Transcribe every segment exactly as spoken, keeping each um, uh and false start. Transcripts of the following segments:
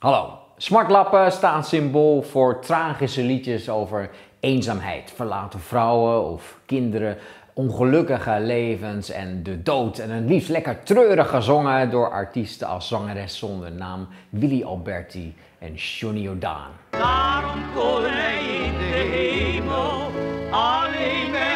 Hallo, smartlappen staan symbool voor tragische liedjes over eenzaamheid, verlaten vrouwen of kinderen, ongelukkige levens en de dood. En het liefst lekker treurig gezongen door artiesten als zangeres zonder naam Willy Alberti en Johnny Jordaan. Daarom kon hij in de hemel alleen bij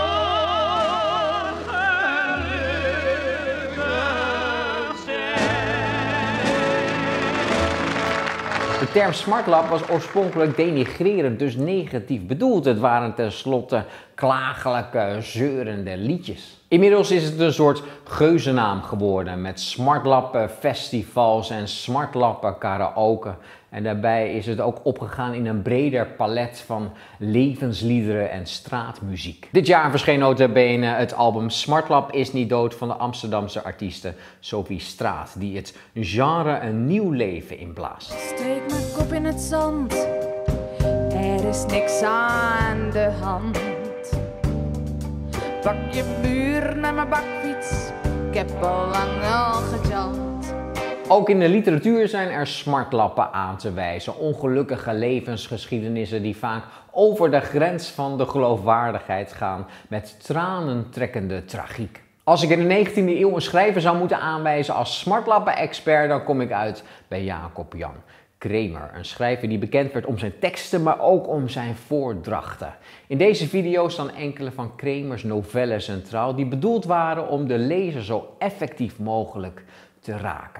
De term smartlap was oorspronkelijk denigrerend, dus negatief bedoeld. Het waren tenslotte klagelijke, zeurende liedjes. Inmiddels is het een soort geuzennaam geworden met smartlappen festivals en smartlappen karaoke. En daarbij is het ook opgegaan in een breder palet van levensliederen en straatmuziek. Dit jaar verscheen nota bene het album Smartlap is niet dood van de Amsterdamse artieste Sophie Straat, die het genre een nieuw leven inblaast. Steek mijn kop in het zand, er is niks aan de hand. Pak je buur naar mijn bakfiets, ik heb al lang al gejat. Ook in de literatuur zijn er smartlappen aan te wijzen. Ongelukkige levensgeschiedenissen die vaak over de grens van de geloofwaardigheid gaan met tranentrekkende tragiek. Als ik in de negentiende eeuw een schrijver zou moeten aanwijzen als smartlappen-expert, dan kom ik uit bij Jacob Jan Kremer. Een schrijver die bekend werd om zijn teksten, maar ook om zijn voordrachten. In deze video staan enkele van Kremers novellen centraal die bedoeld waren om de lezer zo effectief mogelijk te raken.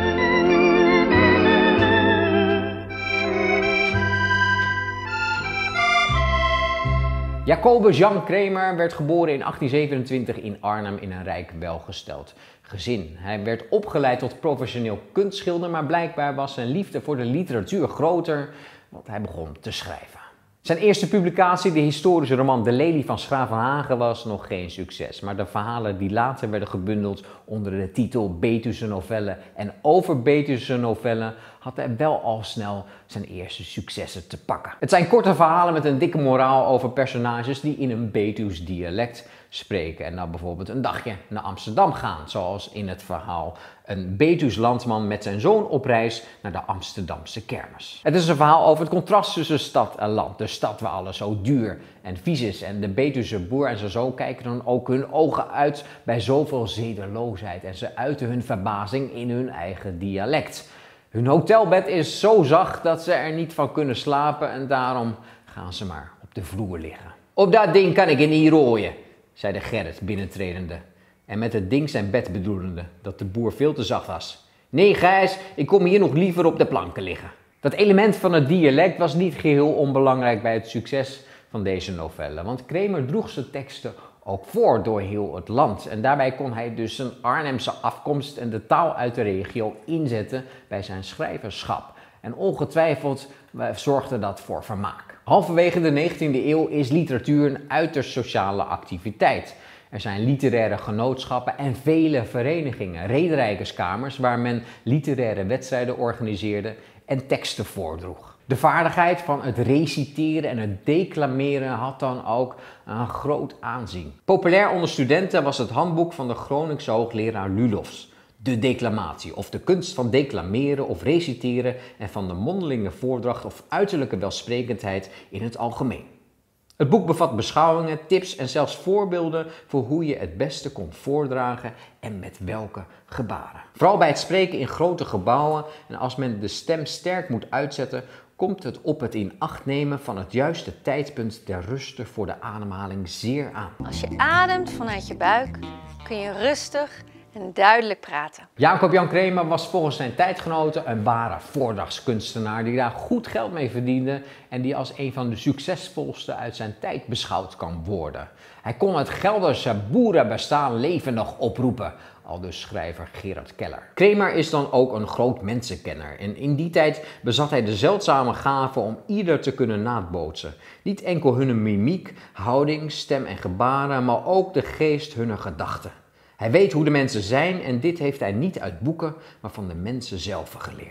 Jacobus Jan Kremer werd geboren in achttien zevenentwintig in Arnhem in een rijk welgesteld gezin. Hij werd opgeleid tot professioneel kunstschilder, maar blijkbaar was zijn liefde voor de literatuur groter, want hij begon te schrijven. Zijn eerste publicatie, de historische roman De Lelie van Schravenhagen, was nog geen succes. Maar de verhalen die later werden gebundeld onder de titel Betuwse novellen en over Betuwse novellen had hij wel al snel zijn eerste successen te pakken. Het zijn korte verhalen met een dikke moraal over personages die in een Betuws dialect spreken. En dan bijvoorbeeld een dagje naar Amsterdam gaan, zoals in het verhaal een Betuws landman met zijn zoon op reis naar de Amsterdamse kermis. Het is een verhaal over het contrast tussen stad en land. De stad waar alles zo duur en vies is. En de Betuwse boer en zijn zoon kijken dan ook hun ogen uit bij zoveel zedeloosheid. En ze uiten hun verbazing in hun eigen dialect. Hun hotelbed is zo zacht dat ze er niet van kunnen slapen en daarom gaan ze maar op de vloer liggen. Op dat ding kan ik in niet rooien, zei de Gerrit binnentredende. En met het ding zijn bed bedoelende, dat de boer veel te zacht was. Nee Gijs, ik kom hier nog liever op de planken liggen. Dat element van het dialect was niet geheel onbelangrijk bij het succes van deze novelle. Want Kremer droeg zijn teksten ook voor door heel het land. En daarbij kon hij dus zijn Arnhemse afkomst en de taal uit de regio inzetten bij zijn schrijverschap. En ongetwijfeld zorgde dat voor vermaak. Halverwege de negentiende eeuw is literatuur een uiterst sociale activiteit. Er zijn literaire genootschappen en vele verenigingen, rederijkerskamers, waar men literaire wedstrijden organiseerde en teksten voordroeg. De vaardigheid van het reciteren en het declameren had dan ook een groot aanzien. Populair onder studenten was het handboek van de Groningse hoogleraar Lulofs. De declamatie, of de kunst van declameren of reciteren en van de mondelinge voordracht of uiterlijke welsprekendheid in het algemeen. Het boek bevat beschouwingen, tips en zelfs voorbeelden voor hoe je het beste kon voordragen en met welke gebaren. Vooral bij het spreken in grote gebouwen en als men de stem sterk moet uitzetten, komt het op het in acht nemen van het juiste tijdpunt der rusten voor de ademhaling zeer aan. Als je ademt vanuit je buik, kun je rustig en duidelijk praten. Jacob Jan Kremer was volgens zijn tijdgenoten een ware voordrachtskunstenaar die daar goed geld mee verdiende en die als een van de succesvolste uit zijn tijd beschouwd kan worden. Hij kon het Gelderse boerenbestaan levendig oproepen, aldus schrijver Gerard Keller. Kremer is dan ook een groot mensenkenner en in die tijd bezat hij de zeldzame gave om ieder te kunnen nabootsen. Niet enkel hun mimiek, houding, stem en gebaren, maar ook de geest hunner gedachten. Hij weet hoe de mensen zijn en dit heeft hij niet uit boeken, maar van de mensen zelf geleerd.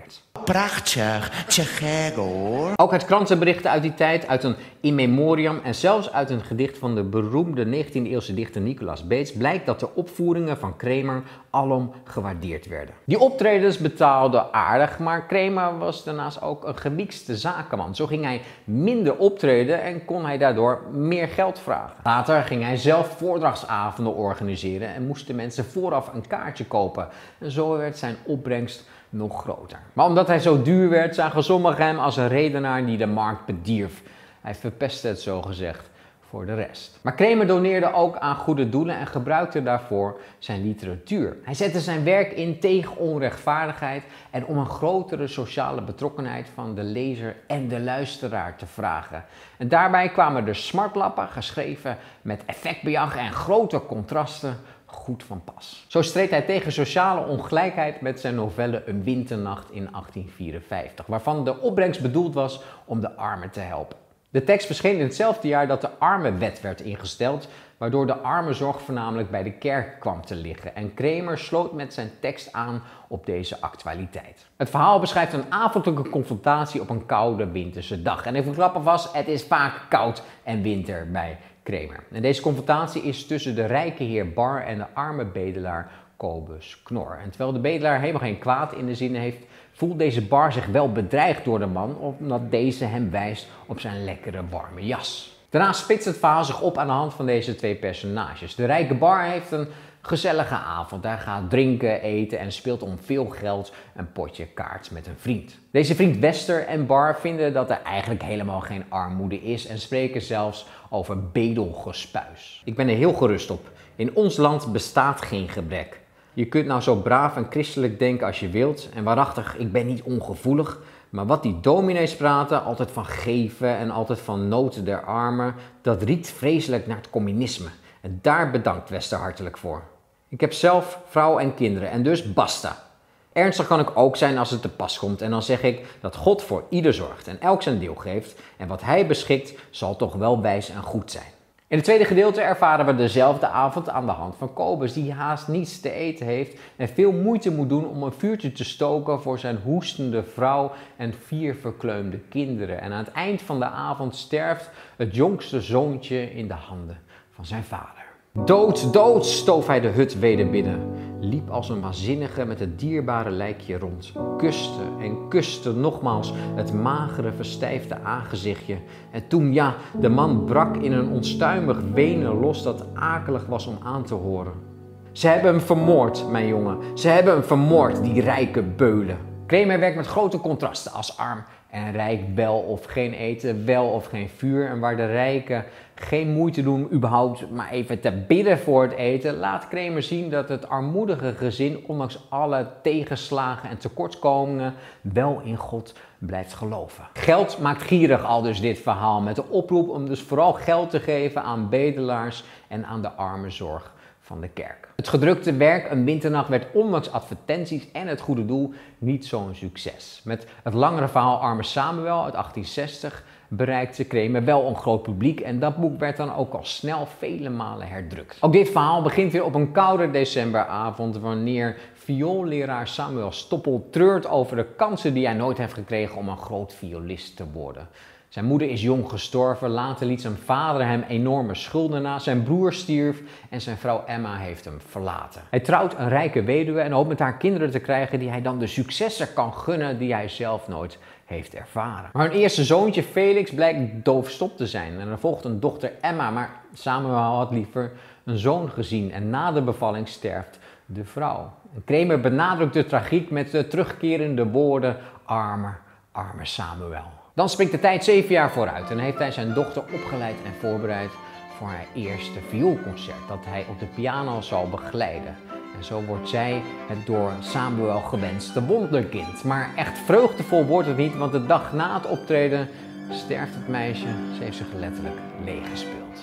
prachtig, te gek hoor. Ook uit krantenberichten uit die tijd, uit een in memoriam en zelfs uit een gedicht van de beroemde negentiende eeuwse dichter Nicolaas Beets blijkt dat de opvoeringen van Kremer alom gewaardeerd werden. Die optredens betaalden aardig, maar Kremer was daarnaast ook een gewiekste zakenman. Zo ging hij minder optreden en kon hij daardoor meer geld vragen. Later ging hij zelf voordragsavonden organiseren en moesten mensen vooraf een kaartje kopen. En zo werd zijn opbrengst nog groter. Maar omdat hij zo duur werd, zagen sommigen hem als een redenaar die de markt bedierf. Hij verpestte het zogezegd voor de rest. Maar Kremer doneerde ook aan goede doelen en gebruikte daarvoor zijn literatuur. Hij zette zijn werk in tegen onrechtvaardigheid en om een grotere sociale betrokkenheid van de lezer en de luisteraar te vragen. En daarbij kwamen de smartlappen, geschreven met effectbejag en grote contrasten, goed van pas. Zo streed hij tegen sociale ongelijkheid met zijn novelle Een winternacht in achttien vierenvijftig, waarvan de opbrengst bedoeld was om de armen te helpen. De tekst verscheen in hetzelfde jaar dat de armenwet werd ingesteld, waardoor de armenzorg voornamelijk bij de kerk kwam te liggen. En Kremer sloot met zijn tekst aan op deze actualiteit. Het verhaal beschrijft een avondelijke confrontatie op een koude winterse dag. En even grappig was, het is vaak koud en winter bij Kremer. En deze confrontatie is tussen de rijke heer Bar en de arme bedelaar Kobus Knor. En terwijl de bedelaar helemaal geen kwaad in de zin heeft, voelt deze Bar zich wel bedreigd door de man, omdat deze hem wijst op zijn lekkere warme jas. Daarna spitst het verhaal zich op aan de hand van deze twee personages. De rijke Bar heeft een gezellige avond. Hij gaat drinken, eten en speelt om veel geld een potje kaarts met een vriend. Deze vriend Wester en Bar vinden dat er eigenlijk helemaal geen armoede is en spreken zelfs over bedelgespuis. Ik ben er heel gerust op. In ons land bestaat geen gebrek. Je kunt nou zo braaf en christelijk denken als je wilt. En waarachtig, ik ben niet ongevoelig. Maar wat die dominees praten, altijd van geven en altijd van nood der armen, dat riekt vreselijk naar het communisme. En daar bedankt Wester hartelijk voor. Ik heb zelf vrouw en kinderen en dus basta. Ernstig kan ik ook zijn als het te pas komt en dan zeg ik dat God voor ieder zorgt en elk zijn deel geeft. En wat hij beschikt zal toch wel wijs en goed zijn. In het tweede gedeelte ervaren we dezelfde avond aan de hand van Kobus, die haast niets te eten heeft en veel moeite moet doen om een vuurtje te stoken voor zijn hoestende vrouw en vier verkleumde kinderen. En aan het eind van de avond sterft het jongste zoontje in de handen van zijn vader. Dood, dood, stoof hij de hut weder binnen, liep als een waanzinnige met het dierbare lijkje rond, kuste en kuste nogmaals het magere verstijfde aangezichtje. En toen, ja, de man brak in een onstuimig wenen los dat akelig was om aan te horen. Ze hebben hem vermoord, mijn jongen, ze hebben hem vermoord, die rijke beulen. Kremer werkt met grote contrasten als arm en rijk, wel of geen eten, wel of geen vuur. En waar de rijken geen moeite doen om überhaupt maar even te bidden voor het eten, laat Kremer zien dat het armoedige gezin, ondanks alle tegenslagen en tekortkomingen, wel in God blijft geloven. Geld maakt gierig, al dus dit verhaal, met de oproep om dus vooral geld te geven aan bedelaars en aan de armenzorg van de kerk. Het gedrukte werk Een winternacht werd ondanks advertenties en het goede doel niet zo'n succes. Met het langere verhaal Arme Samuel uit achttien zestig bereikte Kremer wel een groot publiek en dat boek werd dan ook al snel vele malen herdrukt. Ook dit verhaal begint weer op een koude decemberavond wanneer vioolleraar Samuel Stoppel treurt over de kansen die hij nooit heeft gekregen om een groot violist te worden. Zijn moeder is jong gestorven, later liet zijn vader hem enorme schulden na, zijn broer stierf en zijn vrouw Emma heeft hem verlaten. Hij trouwt een rijke weduwe en hoopt met haar kinderen te krijgen die hij dan de successen kan gunnen die hij zelf nooit heeft ervaren. Maar hun eerste zoontje Felix blijkt doofstom te zijn en er volgt een dochter Emma, maar Samuel had liever een zoon gezien en na de bevalling sterft de vrouw. Kremer benadrukt de tragiek met de terugkerende woorden arme, arme Samuel. Dan springt de tijd zeven jaar vooruit en heeft hij zijn dochter opgeleid en voorbereid voor haar eerste vioolconcert dat hij op de piano zal begeleiden. En zo wordt zij het door Samuel gewenste wonderkind. Maar echt vreugdevol wordt het niet, want de dag na het optreden sterft het meisje. Ze heeft zich letterlijk leeggespeeld.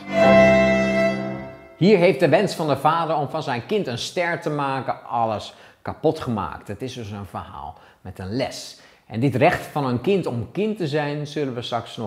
Hier heeft de wens van de vader om van zijn kind een ster te maken alles kapot gemaakt. Het is dus een verhaal met een les. En dit recht van een kind om kind te zijn zullen we straks nog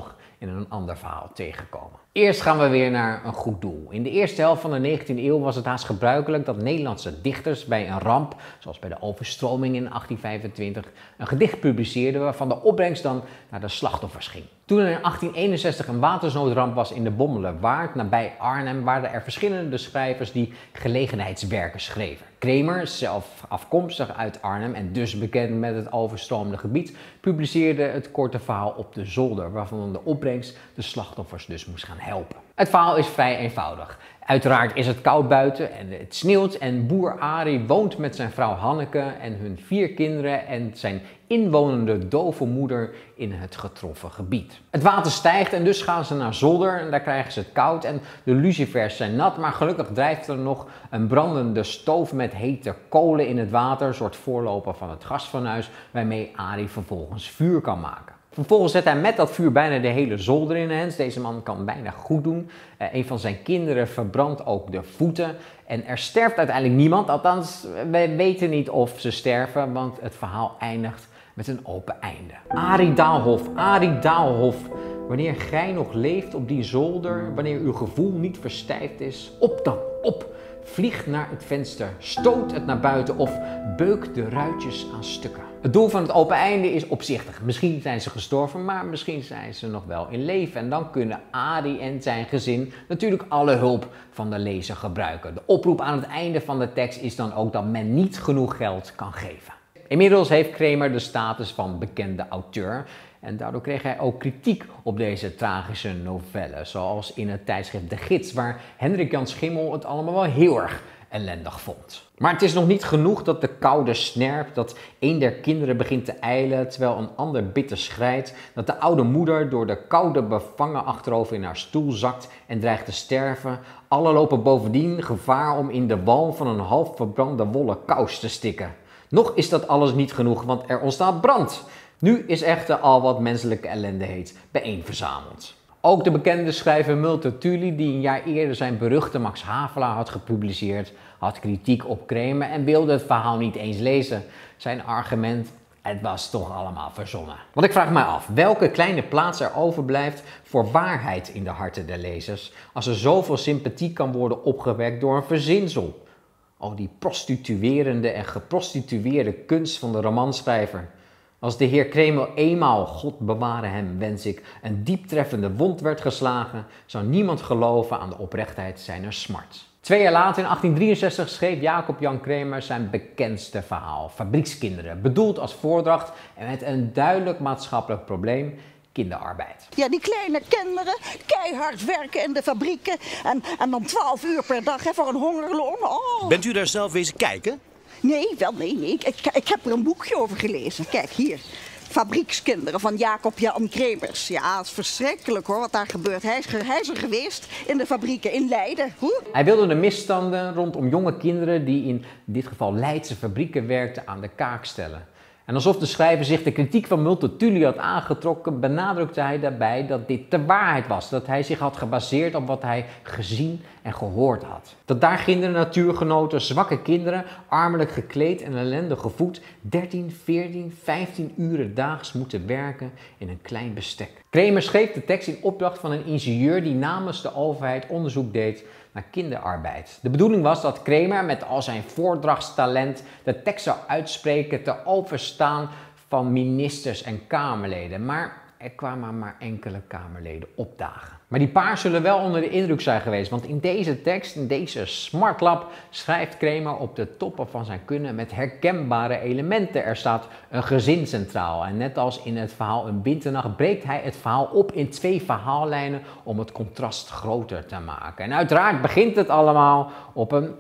in een ander verhaal tegenkomen. Eerst gaan we weer naar een goed doel. In de eerste helft van de negentiende eeuw was het haast gebruikelijk dat Nederlandse dichters bij een ramp, zoals bij de overstroming in achttien vijfentwintig, een gedicht publiceerden waarvan de opbrengst dan naar de slachtoffers ging. Toen er in achttien eenenzestig een watersnoodramp was in de Bommelerwaard nabij Arnhem, waren er verschillende schrijvers die gelegenheidswerken schreven. Kremer, zelf afkomstig uit Arnhem en dus bekend met het overstroomde gebied, publiceerde het korte verhaal Op de Zolder, waarvan de opbrengst de slachtoffers dus moest gaan helpen. Het verhaal is vrij eenvoudig. Uiteraard is het koud buiten en het sneeuwt en boer Arie woont met zijn vrouw Hanneke en hun vier kinderen en zijn inwonende dove moeder in het getroffen gebied. Het water stijgt en dus gaan ze naar zolder en daar krijgen ze het koud en de lucifers zijn nat, maar gelukkig drijft er nog een brandende stoof met hete kolen in het water, een soort voorloper van het gasfornuis, waarmee Arie vervolgens vuur kan maken. Vervolgens zet hij met dat vuur bijna de hele zolder in de hens. Deze man kan bijna goed doen. Uh, een van zijn kinderen verbrandt ook de voeten. En er sterft uiteindelijk niemand. Althans, we weten niet of ze sterven, want het verhaal eindigt met een open einde. Arie Daalhof, Arie Daalhof. Wanneer gij nog leeft op die zolder, wanneer uw gevoel niet verstijfd is, op dan, op. Vlieg naar het venster, stoot het naar buiten of beuk de ruitjes aan stukken. Het doel van het open einde is opzichtig. Misschien zijn ze gestorven, maar misschien zijn ze nog wel in leven. En dan kunnen Arie en zijn gezin natuurlijk alle hulp van de lezer gebruiken. De oproep aan het einde van de tekst is dan ook dat men niet genoeg geld kan geven. Inmiddels heeft Kremer de status van bekende auteur. En daardoor kreeg hij ook kritiek op deze tragische novelle. Zoals in het tijdschrift De Gids, waar Hendrik Jan Schimmel het allemaal wel heel erg ellendig vond. Maar het is nog niet genoeg dat de koude snerpt, dat een der kinderen begint te ijlen terwijl een ander bitter schrijdt, dat de oude moeder door de koude bevangen achterover in haar stoel zakt en dreigt te sterven. Alle lopen bovendien gevaar om in de walm van een half verbrande wollen kous te stikken. Nog is dat alles niet genoeg, want er ontstaat brand. Nu is echter al wat menselijke ellende heet bijeenverzameld. Ook de bekende schrijver Multatuli, die een jaar eerder zijn beruchte Max Havelaar had gepubliceerd, had kritiek op Kremer en wilde het verhaal niet eens lezen. Zijn argument: het was toch allemaal verzonnen. Want ik vraag mij af, welke kleine plaats er overblijft voor waarheid in de harten der lezers, als er zoveel sympathie kan worden opgewekt door een verzinsel. Oh, die prostituerende en geprostitueerde kunst van de romanschrijver. Als de heer Kremer eenmaal, God beware hem, wens ik, een dieptreffende wond werd geslagen, zou niemand geloven aan de oprechtheid zijner smart. Twee jaar later, in achttien drieënzestig, schreef Jacob Jan Kremer zijn bekendste verhaal, Fabriekskinderen, bedoeld als voordracht en met een duidelijk maatschappelijk probleem: kinderarbeid. Ja, die kleine kinderen, keihard werken in de fabrieken en, en dan twaalf uur per dag hè, voor een hongerloon. Oh. Bent u daar zelf wezen kijken? Nee, wel nee, nee. Ik, ik heb er een boekje over gelezen. Kijk, hier. Fabriekskinderen van Jacob Jan Kremers. Ja, het is verschrikkelijk hoor, wat daar gebeurt. Hij is, hij is er geweest in de fabrieken in Leiden. Hoe? Hij wilde de misstanden rondom jonge kinderen die in dit geval Leidse fabrieken werkten aan de kaak stellen. En alsof de schrijver zich de kritiek van Multatuli had aangetrokken, benadrukte hij daarbij dat dit de waarheid was. Dat hij zich had gebaseerd op wat hij gezien en gehoord had. Dat daar kinderen, natuurgenoten, zwakke kinderen, armelijk gekleed en ellendig gevoed, dertien, veertien, vijftien uren daags moeten werken in een klein bestek. Kremer schreef de tekst in opdracht van een ingenieur die namens de overheid onderzoek deed naar kinderarbeid. De bedoeling was dat Kremer met al zijn voordrachtstalent de tekst zou uitspreken te overstaan van ministers en kamerleden. Maar er kwamen maar enkele kamerleden opdagen. Maar die paar zullen wel onder de indruk zijn geweest, want in deze tekst, in deze smartlap, schrijft Kremer op de toppen van zijn kunnen met herkenbare elementen. Er staat een gezin centraal en net als in het verhaal Een Winternacht breekt hij het verhaal op in twee verhaallijnen om het contrast groter te maken. En uiteraard begint het allemaal op een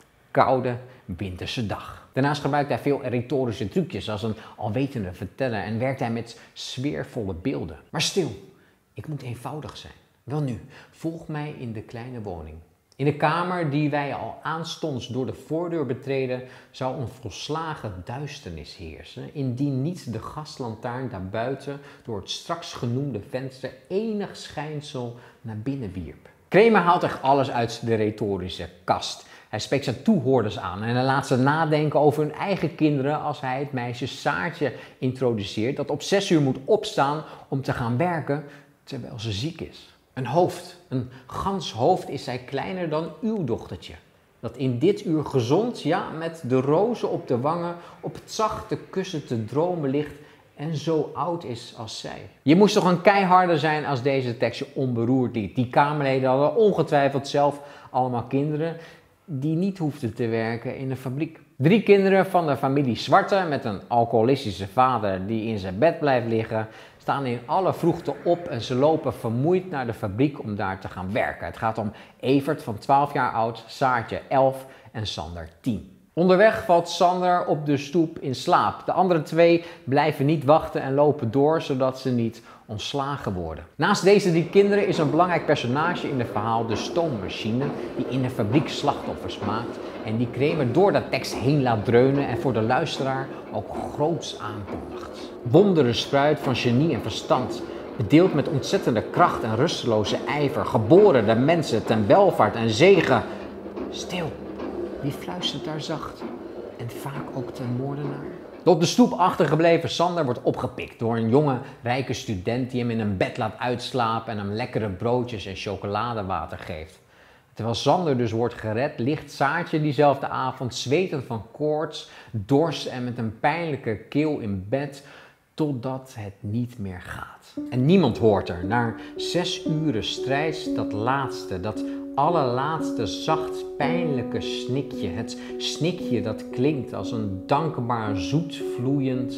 koude winterse dag. Daarnaast gebruikt hij veel retorische trucjes als een alwetende verteller en werkt hij met sfeervolle beelden. Maar stil, ik moet eenvoudig zijn. Wel nu, volg mij in de kleine woning. In de kamer die wij al aanstonds door de voordeur betreden, zou een volslagen duisternis heersen, indien niet de gaslantaarn daarbuiten door het straks genoemde venster enig schijnsel naar binnen wierp. Kremer haalt echt alles uit de retorische kast. Hij spreekt zijn toehoorders aan en hij laat ze nadenken over hun eigen kinderen als hij het meisje Saartje introduceert dat op zes uur moet opstaan om te gaan werken terwijl ze ziek is. Een hoofd, een gans hoofd is zij kleiner dan uw dochtertje. Dat in dit uur gezond, ja, met de rozen op de wangen, op het zachte kussen te dromen ligt en zo oud is als zij. Je moest toch een keiharde zijn als deze tekst je onberoerd liet. Die Kamerleden hadden ongetwijfeld zelf allemaal kinderen die niet hoefden te werken in een fabriek. Drie kinderen van de familie Zwarte met een alcoholistische vader die in zijn bed blijft liggen, staan in alle vroegte op en ze lopen vermoeid naar de fabriek om daar te gaan werken. Het gaat om Evert van twaalf jaar oud, Saartje elf en Sander tien. Onderweg valt Sander op de stoep in slaap. De andere twee blijven niet wachten en lopen door, zodat ze niet ontslagen worden. Naast deze drie kinderen is een belangrijk personage in het verhaal de stoommachine, die in de fabriek slachtoffers maakt en die Kremer door de tekst heen laat dreunen en voor de luisteraar ook groots aankondigt. Wonderen spruit van genie en verstand, bedeeld met ontzettende kracht en rusteloze ijver, geboren de mensen ten welvaart en zegen. Stil! Wie fluistert daar zacht? En vaak ook ten moordenaar. De op de stoep achtergebleven Sander wordt opgepikt door een jonge, rijke student die hem in een bed laat uitslapen en hem lekkere broodjes en chocoladewater geeft. Terwijl Sander dus wordt gered, ligt Saartje diezelfde avond zwetend van koorts, dorst en met een pijnlijke keel in bed, totdat het niet meer gaat. En niemand hoort er, na zes uren strijd, dat laatste, dat allerlaatste zacht pijnlijke snikje. Het snikje dat klinkt als een dankbaar zoet vloeiend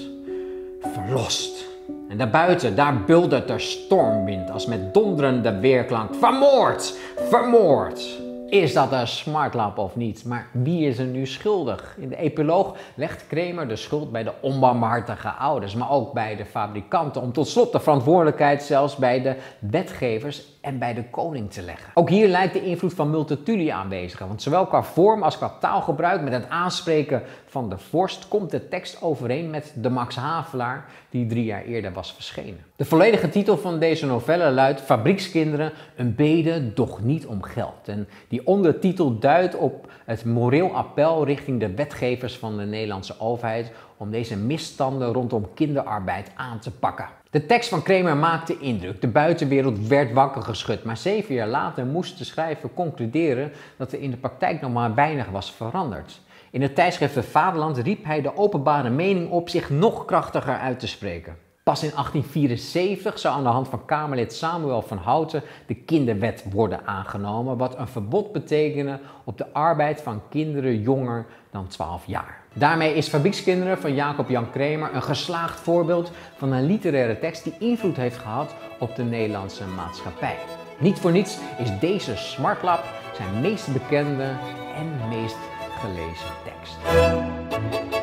verlost. En daarbuiten, daar buldert de stormwind als met donderende weerklank. Vermoord! Vermoord! Is dat een smartlap of niet? Maar wie is er nu schuldig? In de epiloog legt Kremer de schuld bij de onbarmhartige ouders, maar ook bij de fabrikanten, om tot slot de verantwoordelijkheid zelfs bij de wetgevers en bij de koning te leggen. Ook hier lijkt de invloed van Multatuli aanwezig, want zowel qua vorm als qua taalgebruik met het aanspreken van de vorst komt de tekst overeen met de Max Havelaar die drie jaar eerder was verschenen. De volledige titel van deze novelle luidt Fabriekskinderen, een bede, doch niet om geld. En die ondertitel duidt op het moreel appel richting de wetgevers van de Nederlandse overheid om deze misstanden rondom kinderarbeid aan te pakken. De tekst van Kremer maakte indruk. De buitenwereld werd wakker geschud, maar zeven jaar later moest de schrijver concluderen dat er in de praktijk nog maar weinig was veranderd. In het tijdschrift Het Vaderland riep hij de openbare mening op zich nog krachtiger uit te spreken. Pas in achttien vierenzeventig zou aan de hand van Kamerlid Samuel van Houten de kinderwet worden aangenomen, wat een verbod betekende op de arbeid van kinderen jonger dan twaalf jaar. Daarmee is Fabriekskinderen van Jacob Jan Kremer een geslaagd voorbeeld van een literaire tekst die invloed heeft gehad op de Nederlandse maatschappij. Niet voor niets is deze smartlap zijn meest bekende en meest gelezen tekst.